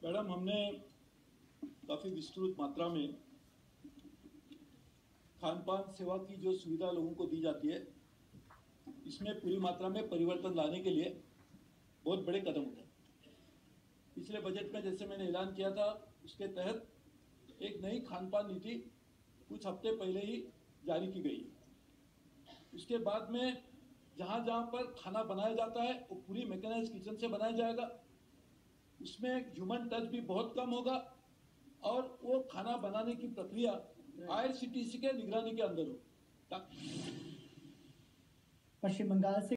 Madam, हमने काफी विस्तृत मात्रा में खान पान सेवा की जो सुविधा लोगों को दी जाती है, इसमें पूरी मात्रा में परिवर्तन लाने के लिए बहुत बड़े कदम उठाए। पिछले बजट में जैसे मैंने ऐलान किया था, उसके तहत एक नई खान पान नीति कुछ हफ्ते पहले ही जारी की गई है। उसके बाद में जहां जहां पर खाना बनाया जाता है वो पूरी मैकेनाइज किचन से बनाया जाएगा। उसमें ह्यूमन टच भी बहुत कम होगा और वो खाना बनाने की प्रक्रिया IRCTC के निगरानी के अंदर हो। पश्चिम बंगाल से